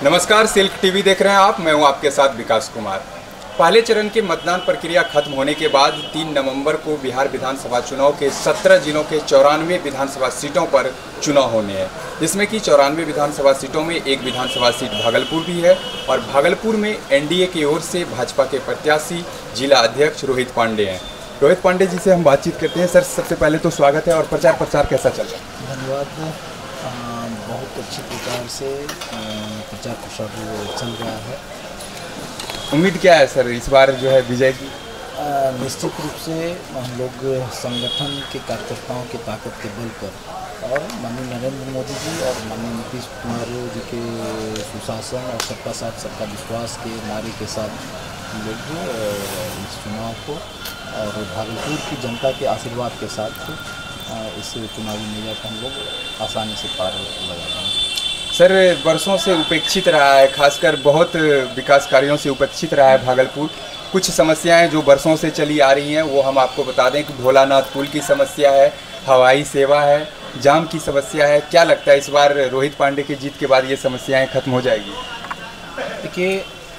नमस्कार, silk TV देख रहे हैं आप। मैं हूं आपके साथ विकास कुमार। पहले चरण की मतदान प्रक्रिया खत्म होने के बाद 3 नवंबर को बिहार विधानसभा चुनाव के 17 जिलों के 94 विधानसभा सीटों पर चुनाव होने हैं, जिसमें कि 94 विधानसभा सीटों में एक विधानसभा सीट भागलपुर भी है। और भागलपुर में एनडीए की ओर से भाजपा के प्रत्याशी जिला अध्यक्ष रोहित पांडे हैं। रोहित पांडे जी से हम बातचीत करते हैं। सर, सबसे पहले तो स्वागत है। और प्रचार प्रसार कैसा चल रहा है? धन्यवाद। बहुत अच्छी प्रकार से प्रचार प्रसार चल रहा है। उम्मीद क्या है सर इस बार जो है विजय की? निश्चित रूप से हम लोग संगठन के कार्यकर्ताओं की ताकत के बल पर और माननीय नरेंद्र मोदी जी और माननीय नीतीश कुमार जी के सुशासन और सबका साथ सबका विश्वास के नारे के साथ हम लोग इस चुनाव को और भागलपुर की जनता के आशीर्वाद के साथ इस चुनावी मेला को हम लोग आसानी से पार लगा देंगे। सर, वर्षों से उपेक्षित रहा है, खासकर बहुत विकास कार्यों से उपेक्षित रहा है भागलपुर। कुछ समस्याएं जो वर्षों से चली आ रही हैं वो हम आपको बता दें कि भोलानाथ पुल की समस्या है, हवाई सेवा है, जाम की समस्या है। क्या लगता है इस बार रोहित पांडे की जीत के बाद ये समस्याएं खत्म हो जाएगी? देखिए,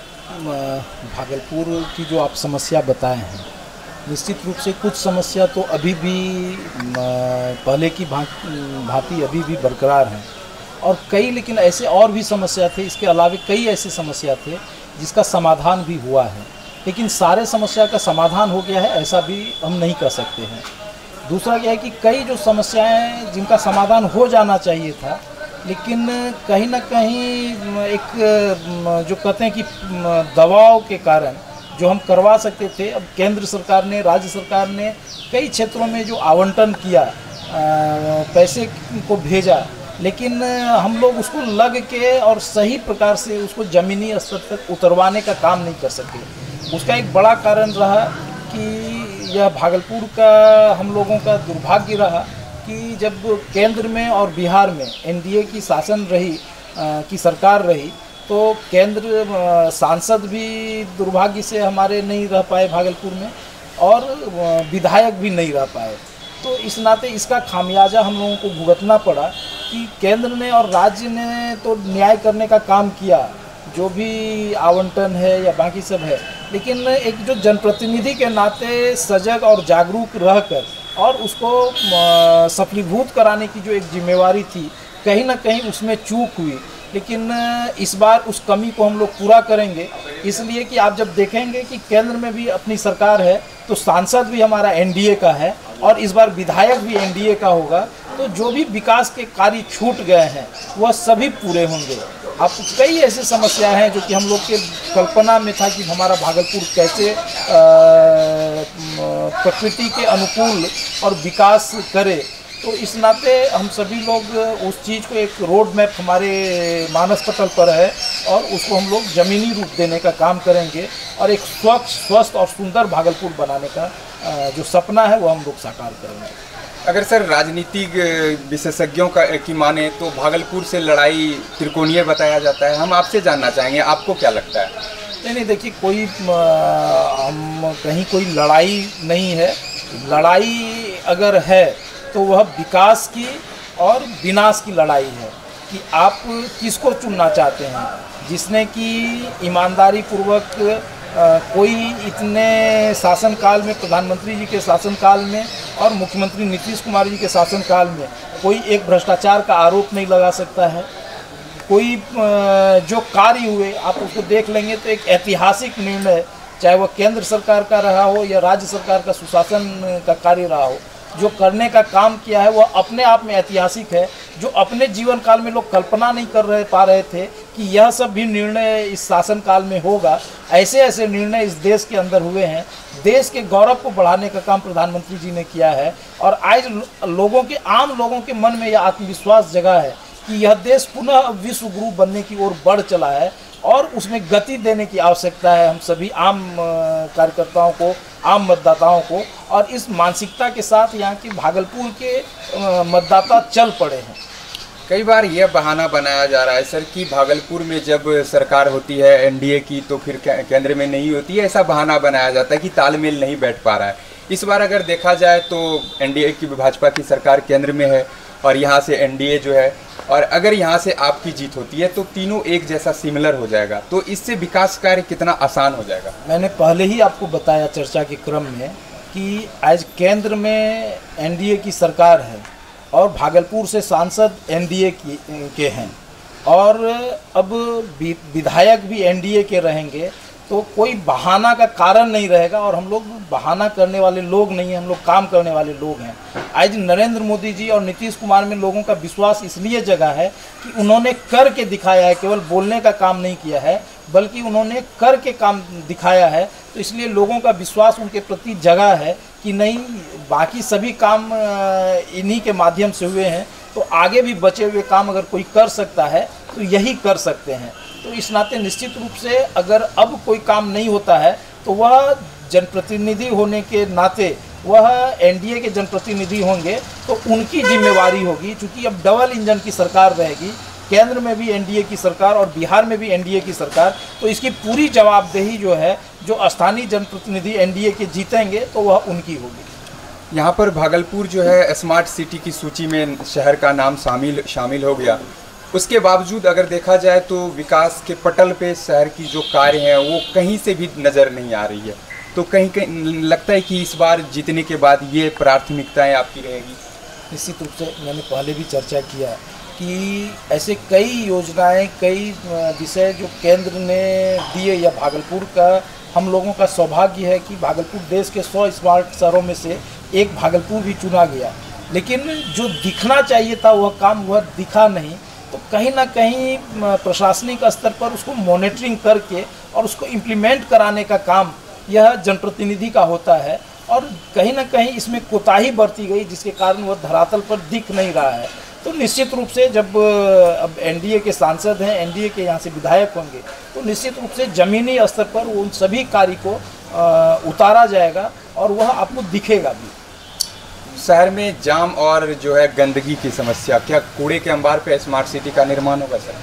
भागलपुर की जो आप समस्या बताए हैं, निश्चित रूप से कुछ समस्या तो अभी भी पहले की भांति अभी भी बरकरार हैं और कई लेकिन ऐसे और भी समस्या थे। इसके अलावा कई ऐसे समस्या थे जिसका समाधान भी हुआ है, लेकिन सारे समस्या का समाधान हो गया है ऐसा भी हम नहीं कर सकते हैं। दूसरा क्या है कि कई जो समस्याएं जिनका समाधान हो जाना चाहिए था, लेकिन कहीं ना कहीं एक जो कहते हैं कि दबाव के कारण जो हम करवा सकते थे, अब केंद्र सरकार ने, राज्य सरकार ने कई क्षेत्रों में जो आवंटन किया, पैसे को भेजा, लेकिन हम लोग उसको लग के और सही प्रकार से उसको ज़मीनी स्तर तक उतरवाने का काम नहीं कर सके। उसका एक बड़ा कारण रहा कि यह भागलपुर का हम लोगों का दुर्भाग्य रहा कि जब केंद्र में और बिहार में एनडीए की शासन रही की सरकार रही, तो केंद्र सांसद भी दुर्भाग्य से हमारे नहीं रह पाए भागलपुर में और विधायक भी नहीं रह पाए। तो इस नाते इसका खामियाजा हम लोगों को भुगतना पड़ा कि केंद्र ने और राज्य ने तो न्याय करने का काम किया, जो भी आवंटन है या बाकी सब है, लेकिन एक जो जनप्रतिनिधि के नाते सजग और जागरूक रहकर और उसको सफलीभूत कराने की जो एक जिम्मेवारी थी, कहीं ना कहीं उसमें चूक हुई। लेकिन इस बार उस कमी को हम लोग पूरा करेंगे, इसलिए कि आप जब देखेंगे कि केंद्र में भी अपनी सरकार है तो सांसद भी हमारा एनडीए का है और इस बार विधायक भी एनडीए का होगा, तो जो भी विकास के कार्य छूट गए हैं वह सभी पूरे होंगे। अब कई ऐसी समस्याएं हैं जो कि हम लोग के कल्पना में था कि हमारा भागलपुर कैसे प्रकृति के अनुकूल और विकास करे, तो इस नाते हम सभी लोग उस चीज़ को एक रोड मैप हमारे मानस पटल पर है और उसको हम लोग ज़मीनी रूप देने का काम करेंगे और एक स्वच्छ, स्वस्थ और सुंदर भागलपुर बनाने का जो सपना है वो हम लोग साकार करेंगे। अगर सर राजनीतिक विशेषज्ञों की माने तो भागलपुर से लड़ाई त्रिकोणीय बताया जाता है। हम आपसे जानना चाहेंगे, आपको क्या लगता है? नहीं, देखिए, कोई हम कहीं कोई लड़ाई नहीं है। लड़ाई अगर है तो वह विकास की और विनाश की लड़ाई है कि आप किसको चुनना चाहते हैं। जिसने कि ईमानदारी पूर्वक कोई इतने शासनकाल में, प्रधानमंत्री जी के शासनकाल में और मुख्यमंत्री नीतीश कुमार जी के शासनकाल में कोई एक भ्रष्टाचार का आरोप नहीं लगा सकता है। कोई जो कार्य हुए आप उसको देख लेंगे तो एक ऐतिहासिक निर्णय, चाहे वह केंद्र सरकार का रहा हो या राज्य सरकार का सुशासन का कार्य रहा हो, जो करने का काम किया है वह अपने आप में ऐतिहासिक है, जो अपने जीवन काल में लोग कल्पना नहीं कर पा रहे थे कि यह सब भी निर्णय इस शासन काल में होगा। ऐसे ऐसे निर्णय इस देश के अंदर हुए हैं। देश के गौरव को बढ़ाने का काम प्रधानमंत्री जी ने किया है और आज लोगों के, आम लोगों के मन में यह आत्मविश्वास जगा है कि यह देश पुनः विश्व गुरु बनने की ओर बढ़ चला है और उसमें गति देने की आवश्यकता है हम सभी आम कार्यकर्ताओं को, आम मतदाताओं को। और इस मानसिकता के साथ यहाँ के भागलपुर के मतदाता चल पड़े हैं। कई बार यह बहाना बनाया जा रहा है सर कि भागलपुर में जब सरकार होती है एनडीए की तो फिर केंद्र में नहीं होती है, ऐसा बहाना बनाया जाता है कि तालमेल नहीं बैठ पा रहा है। इस बार अगर देखा जाए तो एनडीए की, भाजपा की सरकार केंद्र में है और यहाँ से एनडीए जो है, और अगर यहाँ से आपकी जीत होती है तो तीनों एक जैसा सिमिलर हो जाएगा, तो इससे विकास कार्य कितना आसान हो जाएगा? मैंने पहले ही आपको बताया चर्चा के क्रम में कि आज केंद्र में एनडीए की सरकार है और भागलपुर से सांसद एनडीए के हैं और अब विधायक भी एनडीए के रहेंगे, तो कोई बहाना का कारण नहीं रहेगा। और हम लोग बहाना करने वाले लोग नहीं हैं, हम लोग काम करने वाले लोग हैं। आज नरेंद्र मोदी जी और नीतीश कुमार में लोगों का विश्वास इसलिए जगा है कि उन्होंने करके दिखाया है, केवल बोलने का काम नहीं किया है बल्कि उन्होंने करके काम दिखाया है। तो इसलिए लोगों का विश्वास उनके प्रति जगा है कि नहीं, बाकी सभी काम इन्हीं के माध्यम से हुए हैं, तो आगे भी बचे हुए काम अगर कोई कर सकता है तो यही कर सकते हैं। तो इस नाते निश्चित रूप से अगर अब कोई काम नहीं होता है तो वह जनप्रतिनिधि होने के नाते वह एनडीए के जनप्रतिनिधि होंगे, तो उनकी जिम्मेवारी होगी। चूँकि अब डबल इंजन की सरकार रहेगी, केंद्र में भी एनडीए की सरकार और बिहार में भी एनडीए की सरकार, तो इसकी पूरी जवाबदेही जो है, जो स्थानीय जनप्रतिनिधि एनडीए के जीतेंगे तो वह उनकी होगी। यहाँ पर भागलपुर जो है स्मार्ट सिटी की सूची में शहर का नाम शामिल हो गया, उसके बावजूद अगर देखा जाए तो विकास के पटल पे शहर की जो कार्य हैं वो कहीं से भी नज़र नहीं आ रही है। तो कहीं कहीं लगता है कि इस बार जीतने के बाद ये प्राथमिकताएं आपकी रहेगी? निश्चित रूप से मैंने पहले भी चर्चा किया कि ऐसे कई योजनाएं, कई विषय जो केंद्र ने दिए, या भागलपुर का हम लोगों का सौभाग्य है कि भागलपुर देश के 100 स्मार्ट शहरों में से एक भागलपुर भी चुना गया, लेकिन जो दिखना चाहिए था वह काम वह दिखा नहीं। तो कहीं ना कहीं प्रशासनिक स्तर पर उसको मॉनिटरिंग करके और उसको इम्प्लीमेंट कराने का काम यह जनप्रतिनिधि का होता है, और कहीं ना कहीं इसमें कोताही बरती गई जिसके कारण वह धरातल पर दिख नहीं रहा है। तो निश्चित रूप से जब अब एनडीए के सांसद हैं, एनडीए के यहाँ से विधायक होंगे, तो निश्चित रूप से ज़मीनी स्तर पर उन सभी कार्य को उतारा जाएगा और वह आपको दिखेगा भी। शहर में जाम और जो है गंदगी की समस्या, क्या कूड़े के अंबार पे स्मार्ट सिटी का निर्माण होगा सर?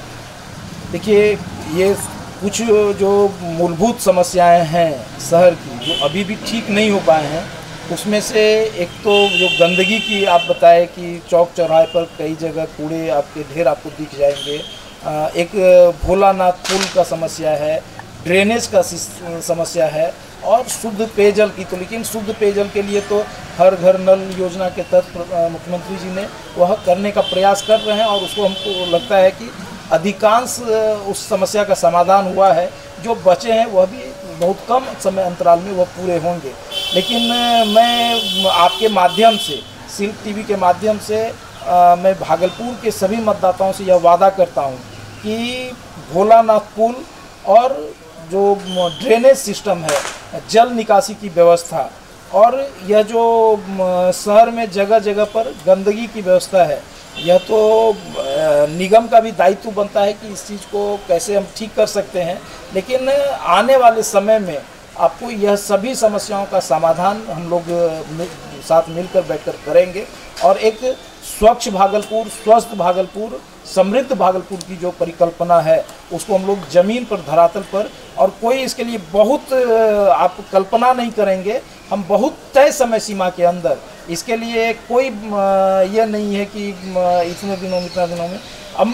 देखिए, ये कुछ जो मूलभूत समस्याएं हैं शहर की जो अभी भी ठीक नहीं हो पाए हैं, उसमें से एक तो जो गंदगी की आप बताए कि चौक चौराहे पर कई जगह कूड़े आपके ढेर आपको दिख जाएंगे। एक भोलानाथ पुल का समस्या है, ड्रेनेज का समस्या है और शुद्ध पेयजल की। तो लेकिन शुद्ध पेयजल के लिए तो हर घर नल योजना के तहत मुख्यमंत्री जी ने वह करने का प्रयास कर रहे हैं और उसको हमको लगता है कि अधिकांश उस समस्या का समाधान हुआ है। जो बचे हैं वह भी बहुत कम समय अंतराल में वह पूरे होंगे। लेकिन मैं आपके माध्यम से, सिल्क टीवी के माध्यम से मैं भागलपुर के सभी मतदाताओं से यह वादा करता हूं कि भोलानाथ पुल और जो ड्रेनेज सिस्टम है, जल निकासी की व्यवस्था, और यह जो शहर में जगह जगह पर गंदगी की व्यवस्था है, यह तो निगम का भी दायित्व बनता है कि इस चीज़ को कैसे हम ठीक कर सकते हैं। लेकिन आने वाले समय में आपको यह सभी समस्याओं का समाधान हम लोग साथ मिलकर बैठकर करेंगे और एक स्वच्छ भागलपुर, स्वस्थ भागलपुर, समृद्ध भागलपुर की जो परिकल्पना है उसको हम लोग ज़मीन पर, धरातल पर, और कोई इसके लिए बहुत आप कल्पना नहीं करेंगे, हम बहुत तय समय सीमा के अंदर, इसके लिए कोई ये नहीं है कि इतने दिनों में, इतना दिनों में, हम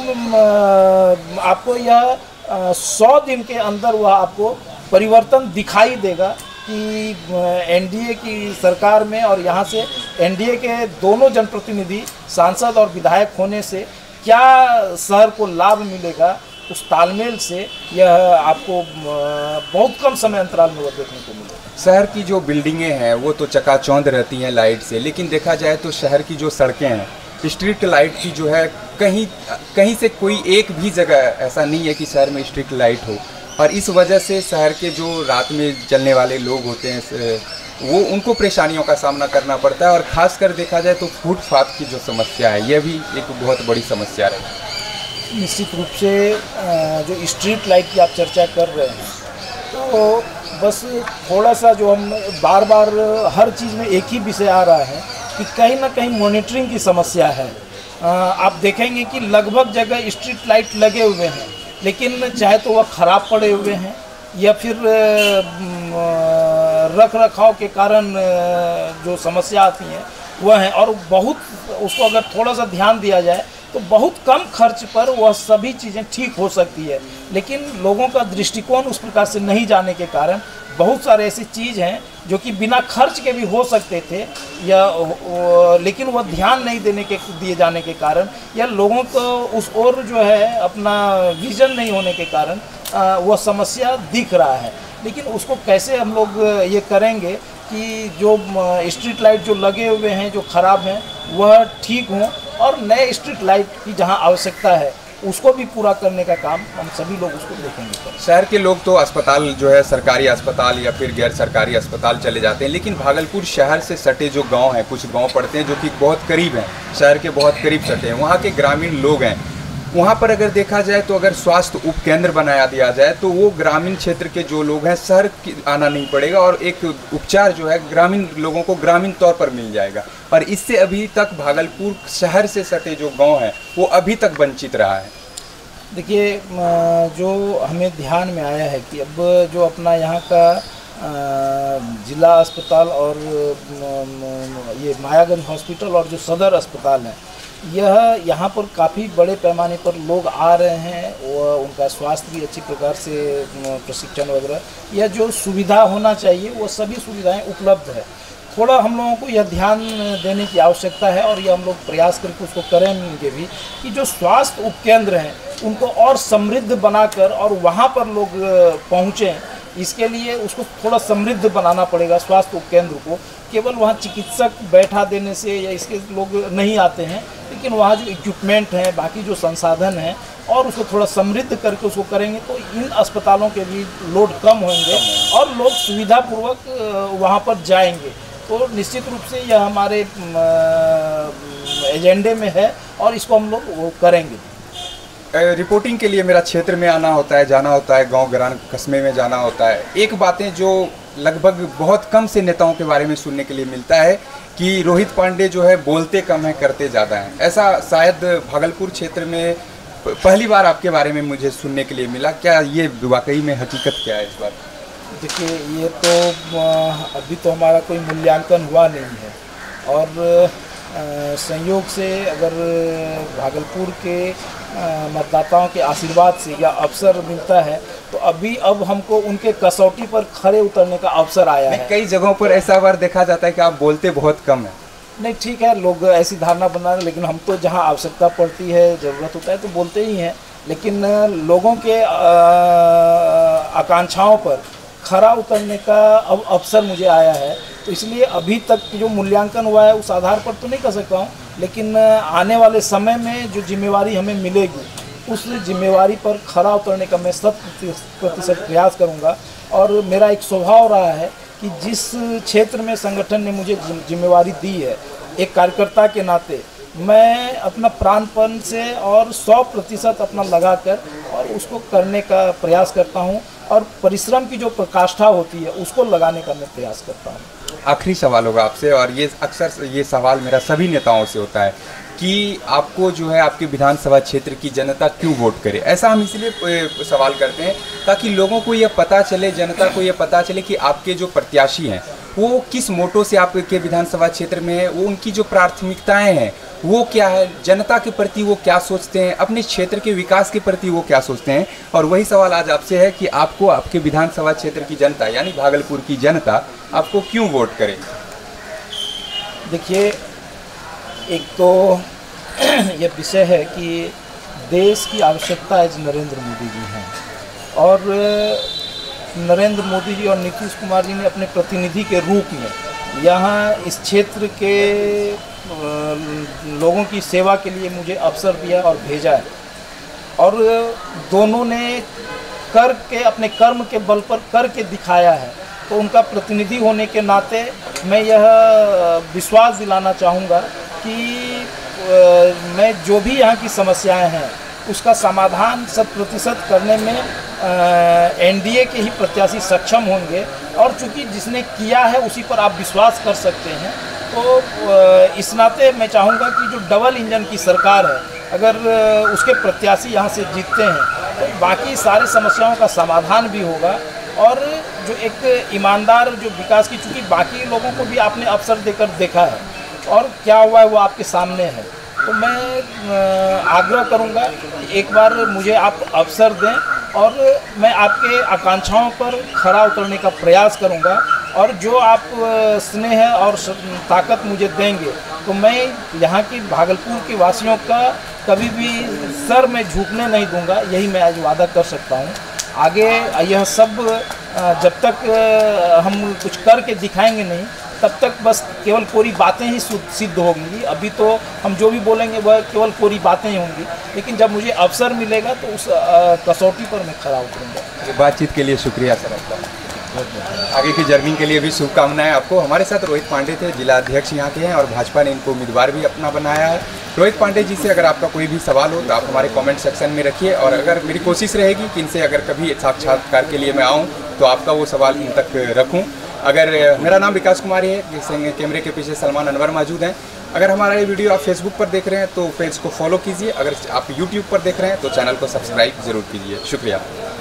एकदम आपको यह 100 दिन के अंदर वह आपको परिवर्तन दिखाई देगा कि एनडीए की सरकार में और यहाँ से एनडीए के दोनों जनप्रतिनिधि, सांसद और विधायक होने से क्या शहर को लाभ मिलेगा, उस तालमेल से यह आपको बहुत कम समय अंतराल में वह देखने को मिलेगा। शहर की जो बिल्डिंगें हैं वो तो चकाचौंध रहती हैं लाइट से, लेकिन देखा जाए तो शहर की जो सड़कें हैं, स्ट्रीट लाइट की जो है कहीं से कोई एक भी जगह ऐसा नहीं है कि शहर में स्ट्रीट लाइट हो, और इस वजह से शहर के जो रात में चलने वाले लोग होते हैं वो उनको परेशानियों का सामना करना पड़ता है। और ख़ासकर देखा जाए तो फुटपाथ की जो समस्या है, यह भी एक बहुत बड़ी समस्या है। निश्चित रूप से जो स्ट्रीट लाइट की आप चर्चा कर रहे हैं, तो बस थोड़ा सा जो हम बार बार हर चीज़ में एक ही विषय आ रहा है कि कहीं ना कहीं मॉनिटरिंग की समस्या है। आप देखेंगे कि लगभग जगह स्ट्रीट लाइट लगे हुए हैं, लेकिन चाहे तो वह ख़राब पड़े हुए हैं या फिर रख रखाव के कारण जो समस्या आती हैं वह हैं, और बहुत उसको अगर थोड़ा सा ध्यान दिया जाए तो बहुत कम खर्च पर वह सभी चीज़ें ठीक हो सकती है। लेकिन लोगों का दृष्टिकोण उस प्रकार से नहीं जाने के कारण बहुत सारे ऐसी चीज़ हैं जो कि बिना खर्च के भी हो सकते थे, या लेकिन वह ध्यान नहीं दिए जाने के कारण, या लोगों को उस ओर जो है अपना विजन नहीं होने के कारण वह समस्या दिख रहा है। लेकिन उसको कैसे हम लोग ये करेंगे कि जो स्ट्रीट लाइट जो लगे हुए हैं जो ख़राब हैं वह ठीक हों, और नए स्ट्रीट लाइट की जहां आवश्यकता है उसको भी पूरा करने का काम हम सभी लोग उसको देखेंगे। शहर के लोग तो अस्पताल जो है सरकारी अस्पताल या फिर गैर सरकारी अस्पताल चले जाते हैं, लेकिन भागलपुर शहर से सटे जो गांव हैं, कुछ गांव पड़ते हैं जो कि बहुत करीब हैं, शहर के बहुत करीब सटे हैं, वहाँ के ग्रामीण लोग हैं, वहाँ पर अगर देखा जाए तो अगर स्वास्थ्य उपकेंद्र बनाया दिया जाए तो वो ग्रामीण क्षेत्र के जो लोग हैं शहर आना नहीं पड़ेगा और एक उपचार जो है ग्रामीण लोगों को ग्रामीण तौर पर मिल जाएगा। पर इससे अभी तक भागलपुर शहर से सटे जो गांव हैं वो अभी तक वंचित रहा है। देखिए, जो हमें ध्यान में आया है कि अब जो अपना यहाँ का जिला अस्पताल और ये मायागंज हॉस्पिटल और जो सदर अस्पताल है, यह यहाँ पर काफ़ी बड़े पैमाने पर लोग आ रहे हैं, वो उनका स्वास्थ्य भी अच्छी प्रकार से प्रशिक्षण वगैरह, यह जो सुविधा होना चाहिए वो सभी सुविधाएं उपलब्ध है। थोड़ा हम लोगों को यह ध्यान देने की आवश्यकता है, और यह हम लोग प्रयास करके उसको करेंगे भी कि जो स्वास्थ्य उपकेंद्र हैं उनको और समृद्ध बनाकर और वहाँ पर लोग पहुँचें, इसके लिए उसको थोड़ा समृद्ध बनाना पड़ेगा स्वास्थ्य उपकेंद्र को। केवल वहाँ चिकित्सक बैठा देने से या इसके लोग नहीं आते हैं, लेकिन वहाँ जो इक्विपमेंट हैं, बाकी जो संसाधन हैं, और उसको थोड़ा समृद्ध करके उसको करेंगे तो इन अस्पतालों के भी लोड कम होंगे और लोग सुविधापूर्वक वहाँ पर जाएंगे। तो निश्चित रूप से यह हमारे एजेंडे में है और इसको हम लोग वो करेंगे। रिपोर्टिंग के लिए मेरा क्षेत्र में आना होता है, जाना होता है, गांव ग्राम कस्बे में जाना होता है। एक बातें जो लगभग बहुत कम से नेताओं के बारे में सुनने के लिए मिलता है कि रोहित पांडे जो है बोलते कम है करते ज़्यादा हैं। ऐसा शायद भागलपुर क्षेत्र में पहली बार आपके बारे में मुझे सुनने के लिए मिला। क्या ये वाकई में हकीकत क्या है इस बार? देखिए, ये तो अभी तो हमारा कोई मूल्यांकन हुआ नहीं है, और संयोग से अगर भागलपुर के मतदाताओं के आशीर्वाद से या अवसर मिलता है तो अब हमको उनके कसौटी पर खड़े उतरने का अवसर आया है। कई जगहों पर ऐसा बार देखा जाता है कि आप बोलते बहुत कम है। नहीं, ठीक है, लोग ऐसी धारणा बना रहे, लेकिन हम तो जहां आवश्यकता पड़ती है, ज़रूरत होता है तो बोलते ही हैं। लेकिन लोगों के आकांक्षाओं पर खरा उतरने का अब अवसर मुझे आया है, तो इसलिए अभी तक जो मूल्यांकन हुआ है उस आधार पर तो नहीं कर सकता हूँ, लेकिन आने वाले समय में जो जिम्मेवारी हमें मिलेगी उस जिम्मेवारी पर खरा उतरने का मैं 100% प्रयास करूँगा। और मेरा एक स्वभाव रहा है कि जिस क्षेत्र में संगठन ने मुझे जिम्मेवारी दी है, एक कार्यकर्ता के नाते मैं अपना प्राणपण से और 100% अपना लगाकर और उसको करने का प्रयास करता हूं, और परिश्रम की जो प्रकाष्ठा होती है उसको लगाने का मैं प्रयास करता हूं। आखिरी सवाल होगा आपसे, और ये अक्सर ये सवाल मेरा सभी नेताओं से होता है कि आपको जो है आपके विधानसभा क्षेत्र की जनता क्यों वोट करे। ऐसा हम इसलिए सवाल करते हैं ताकि लोगों को यह पता चले, जनता को यह पता चले कि आपके जो प्रत्याशी हैं वो किस मोटो से आपके विधानसभा क्षेत्र में है, वो उनकी जो प्राथमिकताएं हैं वो क्या है, जनता के प्रति वो क्या सोचते हैं, अपने क्षेत्र के विकास के प्रति वो क्या सोचते हैं। और वही सवाल आज आपसे है कि आपको आपके विधानसभा क्षेत्र की जनता यानी भागलपुर की जनता आपको क्यों वोट करे। देखिए, एक तो ये विषय है कि देश की आवश्यकता आज नरेंद्र मोदी जी हैं, और नरेंद्र मोदी जी और नीतीश कुमार जी ने अपने प्रतिनिधि के रूप में यहाँ इस क्षेत्र के लोगों की सेवा के लिए मुझे अवसर दिया और भेजा है, और दोनों ने करके अपने कर्म के बल पर करके दिखाया है। तो उनका प्रतिनिधि होने के नाते मैं यह विश्वास दिलाना चाहूँगा कि मैं जो भी यहाँ की समस्याएं हैं उसका समाधान 100% करने में एनडीए के ही प्रत्याशी सक्षम होंगे, और चूंकि जिसने किया है उसी पर आप विश्वास कर सकते हैं। तो इस नाते मैं चाहूँगा कि जो डबल इंजन की सरकार है, अगर उसके प्रत्याशी यहाँ से जीतते हैं तो बाकी सारी समस्याओं का समाधान भी होगा, और जो एक ईमानदार जो विकास की, चूँकि बाकी लोगों को भी आपने अवसर देकर देखा है और क्या हुआ है वो आपके सामने है। तो मैं आग्रह करूंगा कि एक बार मुझे आप अवसर दें और मैं आपके आकांक्षाओं पर खरा उतरने का प्रयास करूंगा, और जो आप स्नेह और ताकत मुझे देंगे तो मैं यहाँ की भागलपुर के वासियों का कभी भी सर में झुकने नहीं दूंगा। यही मैं आज वादा कर सकता हूँ। आगे यह सब जब तक हम कुछ करके दिखाएंगे नहीं, तब तक बस केवल कोरी बातें ही सिद्ध होंगी। अभी तो हम जो भी बोलेंगे वह केवल कोरी बातें ही होंगी, लेकिन जब मुझे अवसर मिलेगा तो उस कसौटी पर मैं खरा उतरूँगा। बातचीत के लिए शुक्रिया सर आपका। आगे की जर्नी के लिए भी शुभकामनाएं आपको। हमारे साथ रोहित पांडे थे, जिला अध्यक्ष यहाँ के हैं और भाजपा ने इनको उम्मीदवार भी अपना बनाया है। रोहित पांडे जी से अगर आपका कोई भी सवाल हो तो आप हमारे कमेंट सेक्शन में रखिए, और अगर मेरी कोशिश रहेगी कि इनसे अगर कभी साक्षात्कार के लिए मैं आऊँ तो आपका वो सवाल इन तक रखूँ। अगर मेरा नाम विकास कुमार है, जिससे कैमरे के पीछे सलमान अनवर मौजूद हैं। अगर हमारा ये वीडियो आप फेसबुक पर देख रहे हैं तो पेज को फॉलो कीजिए, अगर आप यूट्यूब पर देख रहे हैं तो चैनल को सब्सक्राइब ज़रूर कीजिए। शुक्रिया।